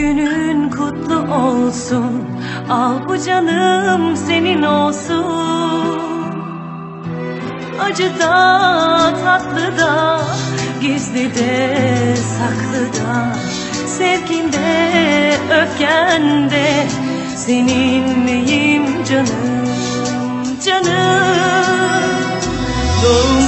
günün kutlu olsun. Al bu canım senin olsun. Acı da tatlı da, gizli de saklı da, sevginde öfkende seninleyim canım, canım.